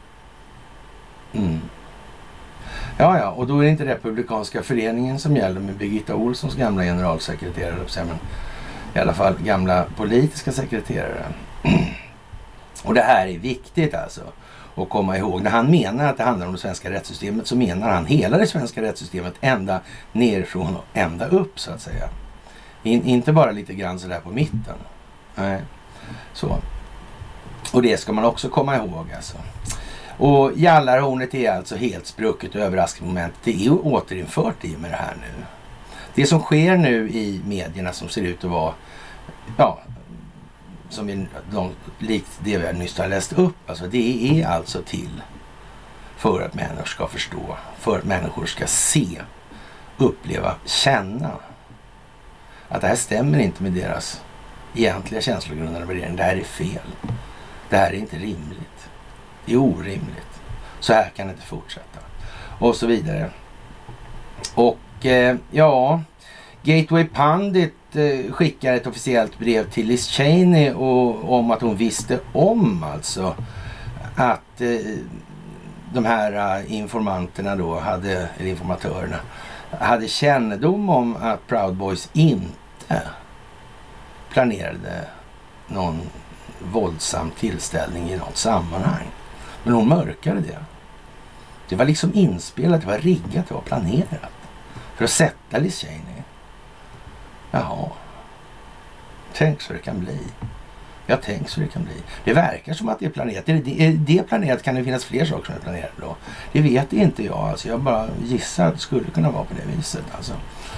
Ja, och då är det inte Republikanska föreningen som gäller med Birgitta Olssons gamla generalsekreterare, men i alla fall gamla politiska sekreterare. Och det här är viktigt alltså att komma ihåg. När han menar att det handlar om det svenska rättssystemet så menar han hela det svenska rättssystemet ända nerifrån och ända upp så att säga. Inte bara lite grann så där på mitten. Nej. Så. Och det ska man också komma ihåg alltså. Och jallarhornet är alltså helt sprucket och överraskningsmomentet. Det är återinfört i med det här nu. Det som sker nu i medierna som ser ut att vara, ja, som likt det vi nyss har läst upp, alltså det är alltså till för att människor ska förstå, för att människor ska se, uppleva, känna att det här stämmer inte med deras egentliga känslogrundande värdering. Det här är fel. Det här är inte rimligt. Det är orimligt. Så här kan det inte fortsätta. Och så vidare. Och ja, Gateway Pundit skickar ett officiellt brev till Liz Cheney om att hon visste om alltså att de här informanterna då eller informatörerna hade kännedom om att Proud Boys inte planerade någon våldsam tillställning i något sammanhang. Men hon mörkade det. Det var liksom inspelat, det var riggat, det var planerat för att sätta Liz Cheney. Jaha. Tänk så det kan bli. Ja, tänk så det kan bli. Det verkar som att det är planerat. Är det planerat, kan det finnas fler saker som är planerade då? Det vet inte jag. Alltså, jag bara gissar att det skulle kunna vara på det viset. Alltså.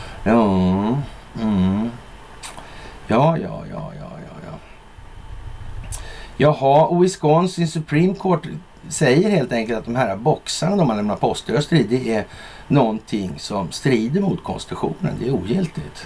Ja. Jaha, och Wisconsin Supreme Court säger helt enkelt att de här boxarna de har lämnat poströster i, det är någonting som strider mot konstitutionen. Det är ogiltigt.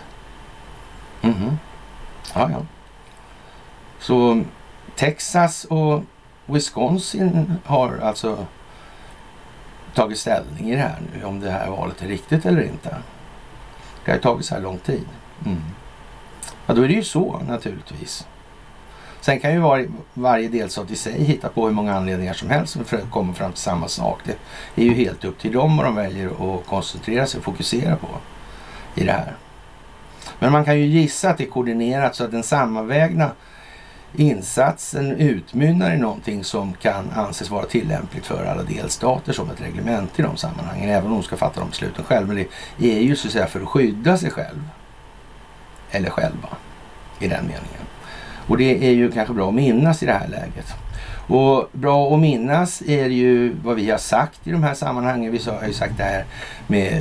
Ja. Så Texas och Wisconsin har alltså tagit ställning i det här nu, om det här valet är riktigt eller inte. Det har tagit så här lång tid. Ja, då är det ju så naturligtvis. Sen kan ju varje delstat i sig hitta på hur många anledningar som helst för att komma fram till samma sak. Det är ju helt upp till dem vad de väljer att koncentrera sig och fokusera på i det här. Men man kan ju gissa att det är koordinerat så att den sammanvägna insatsen utmynnar i någonting som kan anses vara tillämpligt för alla delstater som ett reglement i de sammanhangen, även om de ska fatta de besluten själv. Men det är ju så att säga för att skydda sig själv eller själva i den meningen. Och det är ju kanske bra att minnas i det här läget. Och bra att minnas är ju vad vi har sagt i de här sammanhangen. Vi har ju sagt det här med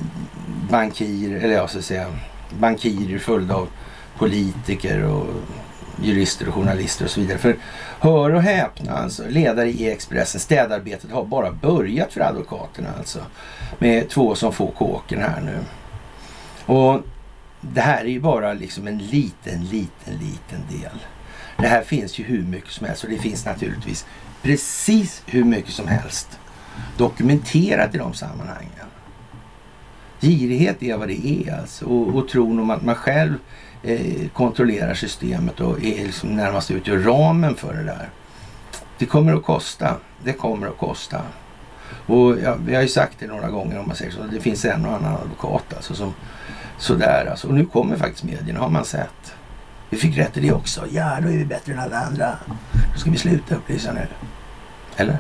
bankirer följda av politiker och jurister och journalister och så vidare. För hör och häpna alltså, ledare i Expressen, städarbetet har bara börjat för advokaterna alltså. Med 2 som får kåken här nu. Och det här är ju bara liksom en liten del. Det här finns ju hur mycket som helst och det finns naturligtvis precis hur mycket som helst dokumenterat i de sammanhangen. Girighet är vad det är alltså, och tron om att man själv kontrollerar systemet och är liksom närmast utgör ramen för det där. Det kommer att kosta. Och ja, vi har ju sagt det några gånger om man säger så. Det finns en och annan advokat alltså som sådär alltså. Och nu kommer faktiskt medierna, har man sett. Vi fick rätt i det också. Ja, då är vi bättre än alla andra. Då ska vi sluta upplysa nu. Eller?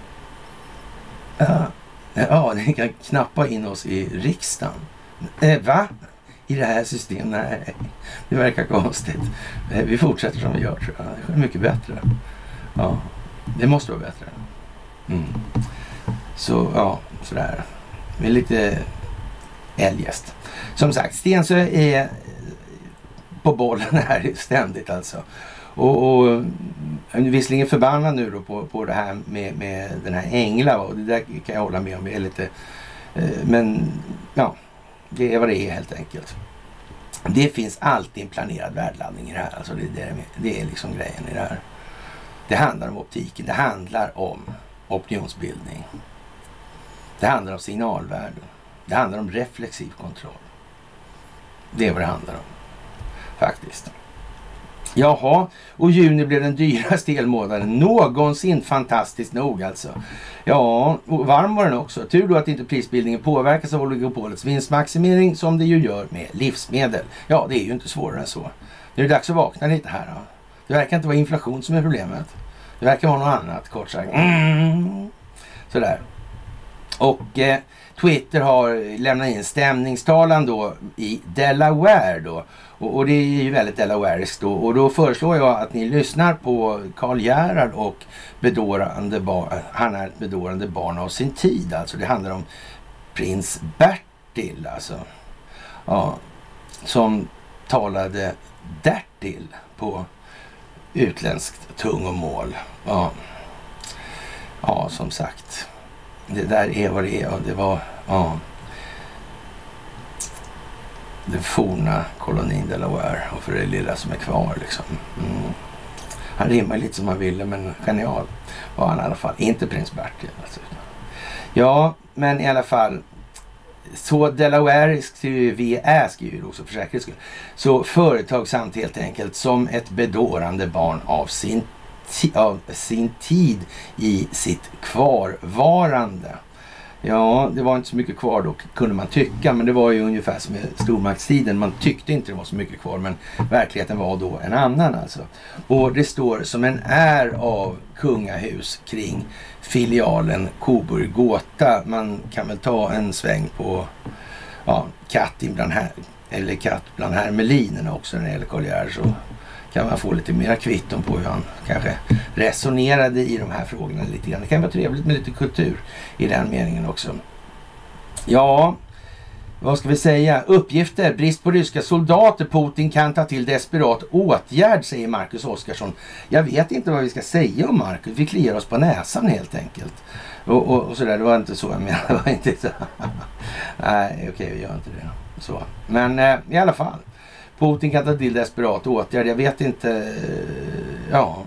Ja, ni kan knappa in oss i riksdagen. Va? I det här systemet? Nej, det verkar konstigt. Vi fortsätter som vi gör, tror jag. Det är mycket bättre. Ja, det måste vara bättre. Så, ja, sådär. Vi är lite eljest. Som sagt, Stensö är på bollen här ständigt alltså. Och visserligen förbannad nu då på det här med den här Engla, och det där kan jag hålla med om. Det är lite, men ja, det är vad det är helt enkelt. Det finns alltid en planerad värdeladdning i det här. Alltså det är liksom grejen i det här. Det handlar om optiken. Det handlar om opinionsbildning. Det handlar om signalvärden. Det handlar om reflexiv kontroll. Det är vad det handlar om. Faktiskt. Jaha, och juni blev den dyraste elmånaden någonsin, fantastiskt nog alltså. Ja, och varm var den också. Tur då att inte prisbildningen påverkas av oligopolets vinstmaximering som det ju gör med livsmedel. Ja, det är ju inte svårare än så. Nu är det dags att vakna lite här då. Det verkar inte vara inflation som är problemet. Det verkar vara något annat, kort sagt. Sådär. Och Twitter har lämnat in stämningstalan då i Delaware då. Och det är ju väldigt Delawareskt då. Och då föreslår jag att ni lyssnar på Karl Gerhard och bedårande barn. Han är ett bedårande barn av sin tid. Alltså det handlar om prins Bertil alltså. Ja, som talade därtill på utländskt tungomål. Ja, ja som sagt. Det där är vad det är och det var den forna kolonin Delaware och för det lilla som är kvar liksom. Han rimmar lite som han ville men genial var han i alla fall. Inte prins Bertil alltså. Ja, men i alla fall så Delawareskt vi är skriver också för säkerhets skull. Så företagsamt helt enkelt som ett bedårande barn av sin tid i sitt kvarvarande. Ja, det var inte så mycket kvar då kunde man tycka, men det var ju ungefär som i stormaktstiden. Man tyckte inte det var så mycket kvar, men verkligheten var då en annan alltså. Och det står som en är av kungahus kring filialen Coburg Gåta. Man kan väl ta en sväng på katt bland hermelinerna också när det gäller Karl Gerhard, så kan man få lite mera kvitton på hur han kanske resonerade i de här frågorna lite grann. Det kan vara trevligt med lite kultur i den meningen också. Ja, vad ska vi säga? Uppgifter, brist på ryska soldater, Putin kan ta till desperat åtgärd, säger Marcus Oskarsson. Jag vet inte vad vi ska säga om Marcus, vi kliar oss på näsan helt enkelt. Och sådär, det var inte så jag menade, det var inte så. Nej, okej, vi gör inte det. Så. Men i alla fall. Putin kan ta till desperat åtgärd. Jag vet inte. Ja.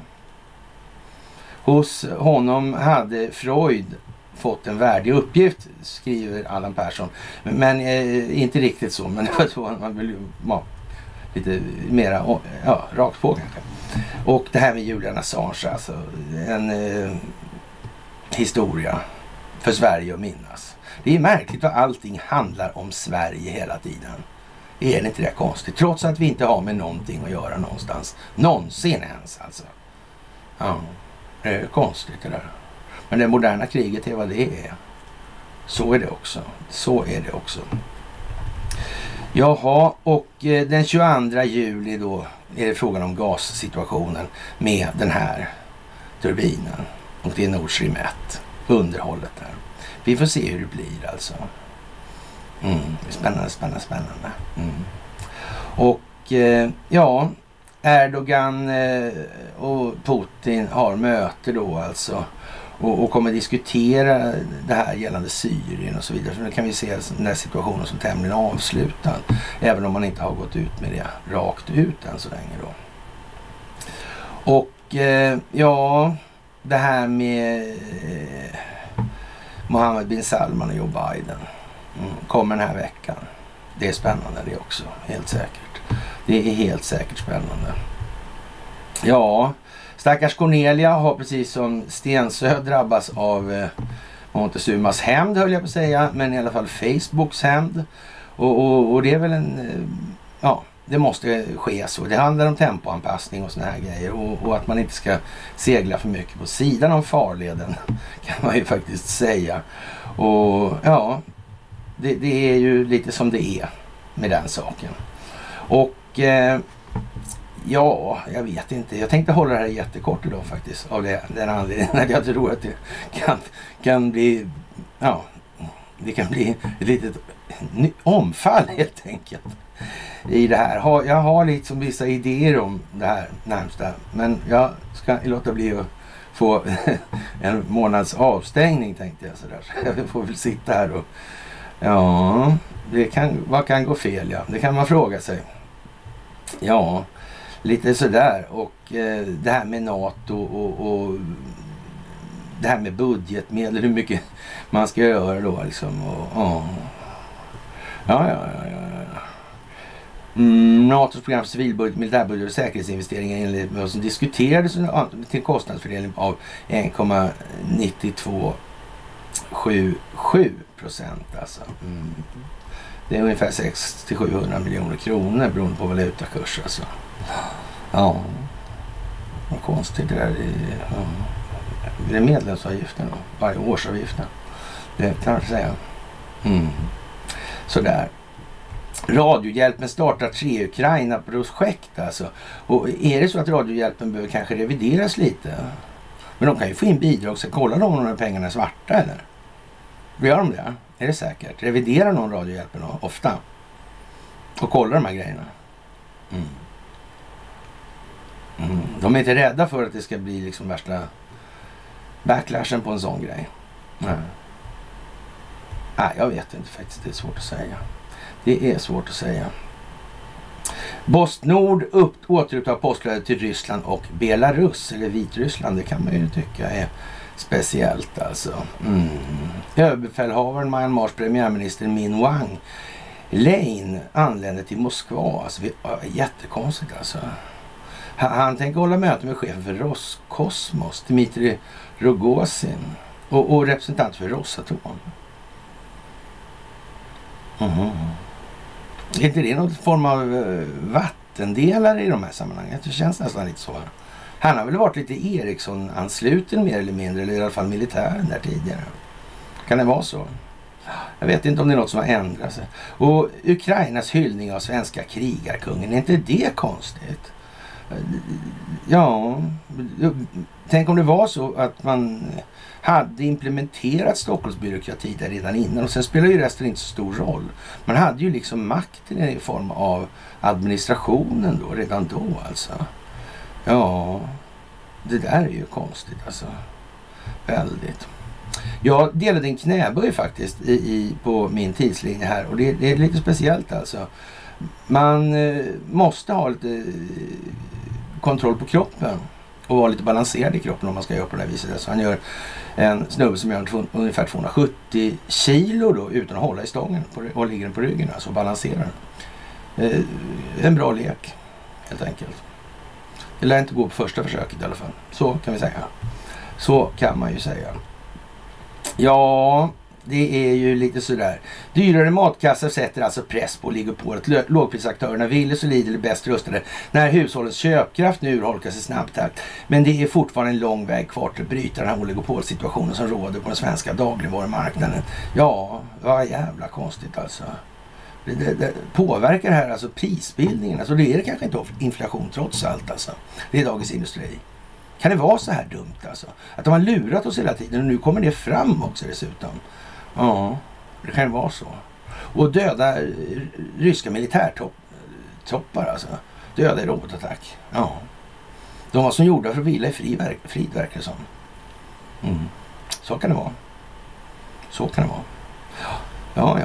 Hos honom hade Freud fått en värdig uppgift, skriver Allan Persson. Men inte riktigt så. Men det var så man vill ju lite mera rakt på kanske. Och det här med Julian Assange, alltså en historia för Sverige att minnas. Det är märkligt vad allting handlar om Sverige hela tiden. Är det inte det konstigt? Trots att vi inte har med någonting att göra någonstans. Någonsin ens alltså. Ja, det är konstigt det där. Men det moderna kriget är vad det är. Så är det också. Så är det också. Jaha, och den 22 juli då är det frågan om gassituationen med den här turbinen. Och det är Nord Stream 1. Underhållet där. Vi får se hur det blir alltså. Spännande. Och Erdogan och Putin har möte då alltså och kommer diskutera det här gällande Syrien och så vidare. Så nu kan vi se den här situationen som tämligen avslutad, även om man inte har gått ut med det rakt ut än så länge då. Och det här med Mohammed bin Salman och Joe Biden kommer den här veckan. Det är spännande det också, helt säkert. Det är helt säkert spännande. Ja, stackars Cornelia har precis som Stensö drabbats av Montezumas hämnd, höll jag på att säga, men i alla fall Facebooks hämnd. Och det är väl det måste ske så. Det handlar om tempoanpassning och såna här grejer. Och att man inte ska segla för mycket på sidan av farleden, kan man ju faktiskt säga. Och det är ju lite som det är med den saken. Och jag vet inte. Jag tänkte hålla det här jättekort idag faktiskt. Av den anledningen att jag tror att det kan bli det kan bli ett litet omfall helt enkelt i det här. Jag har liksom vissa idéer om det här närmsta. Men jag ska låta bli att få en månads avstängning, tänkte jag sådär. Så jag får väl sitta här och vad kan gå fel? Ja, det kan man fråga sig. Ja, lite sådär. Och det här med NATO och det här med budgetmedel, hur mycket man ska göra då liksom. NATOs program för civilbudget, militärbudget och säkerhetsinvesteringar enligt vad som diskuterades till kostnadsfördelning av 1,9277% alltså. Det är ungefär 600-700 miljoner kronor beroende på valutakurs alltså. Ja, vad konstigt det där. Det är medlemsavgiften då, varje årsavgiften. Det kan man säga. Sådär. Radiohjälpen startar 3 Ukraina-projekt alltså. Och är det så att Radiohjälpen behöver kanske revideras lite? Men de kan ju få in bidrag, så kolla de om de här pengarna är svarta eller? Gör de det? Är det säkert? Reviderar någon Radiohjälpen ofta? Och kolla de här grejerna. De är inte rädda för att det ska bli liksom värsta backlashen på en sån grej. Nej, jag vet inte faktiskt. Det är svårt att säga. Det är svårt att säga. Postnord återupptar postflödet till Ryssland och Belarus, eller Vitryssland. Det kan man ju tycka är speciellt alltså. Överbefälhavaren Myanmars premiärminister Min Wang Lane anlände till Moskva. Alltså, jättekonstigt alltså. Han tänker hålla möte med chefen för Roskosmos, Dmitrij Rogozin, och representant för Rosatom. Är inte det någon form av vattendelare i de här sammanhangen? Det känns nästan lite så. Han har väl varit lite Ericsson-ansluten mer eller mindre, eller i alla fall militären där tidigare. Kan det vara så? Jag vet inte om det är något som har ändrat sig. Och Ukrainas hyllning av svenska krigarkungen, är inte det konstigt? Ja, tänk om det var så att man hade implementerat Stockholmsbyråkrati där redan innan, och sen spelar ju resten inte så stor roll. Man hade ju liksom makten i form av administrationen då, redan då alltså. Ja, det där är ju konstigt alltså. Väldigt. Jag delade en knäböj faktiskt på min tidslinje här, och det är lite speciellt alltså. Man måste ha lite kontroll på kroppen och vara lite balanserad i kroppen om man ska göra på det här viset. Så han gör en snubbe som gör ungefär 270 kilo då, utan att hålla i stången och ligger den på ryggen, alltså balanserar. En bra lek helt enkelt. Det lär inte gå på första försöket i alla fall. Så kan vi säga. Så kan man ju säga. Ja, det är ju lite sådär. Dyrare matkassar sätter alltså press på oligopolet. Lågprisaktörerna Willys och Lidl är bäst rustade när hushållens köpkraft nu urholkas i snabb takt. Men det är fortfarande en lång väg kvar till att bryta den här oligopolsituationen som råder på den svenska dagligvarumarknaden. Ja, vad jävla konstigt alltså. Det påverkar här alltså prisbildningen. Alltså det är kanske inte inflation trots allt alltså. Det är Dagens Industri. Kan det vara så här dumt alltså? Att de har lurat oss hela tiden och nu kommer det fram också dessutom. Ja, det kan vara så. Och döda ryska militärtoppar alltså. Döda i robotattack. Ja. De var som gjorda för att vila i frid verkar det som. Så kan det vara. Så kan det vara. Ja.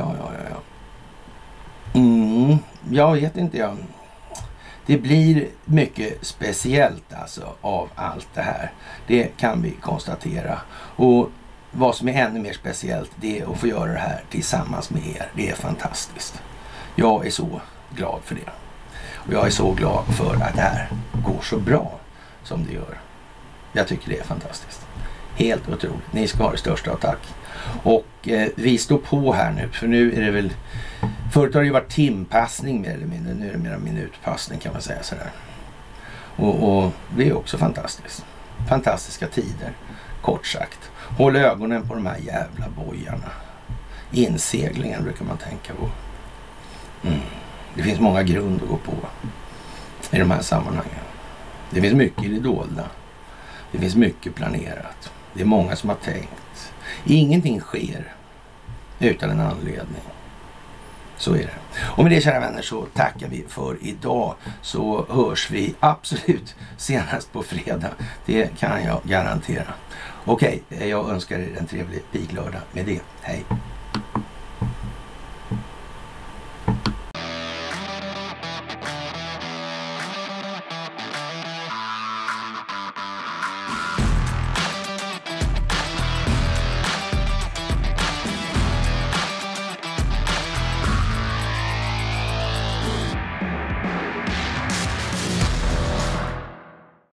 Jag vet inte jag. Det blir mycket speciellt alltså av allt det här. Det kan vi konstatera. Och vad som är ännu mer speciellt, det är att få göra det här tillsammans med er. Det är fantastiskt. Jag är så glad för det. Och jag är så glad för att det här går så bra som det gör. Jag tycker det är fantastiskt. Helt otroligt. Ni ska ha det största av tack. Och vi står på här nu. För nu är det väl... Förut har det ju varit timpassning mer eller mindre. Nu är det mer minutpassning kan man säga sådär. Och det är också fantastiskt. Fantastiska tider. Kort sagt. Håll ögonen på de här jävla bojarna. Inseglingen brukar man tänka på. Det finns många grund att gå på i de här sammanhangen. Det finns mycket i det dolda. Det finns mycket planerat. Det är många som har tänkt. Ingenting sker utan en anledning. Så är det. Och med det, kära vänner, så tackar vi för idag. Så hörs vi absolut senast på fredag. Det kan jag garantera. Okej, jag önskar er en trevlig piglördag med det. Hej!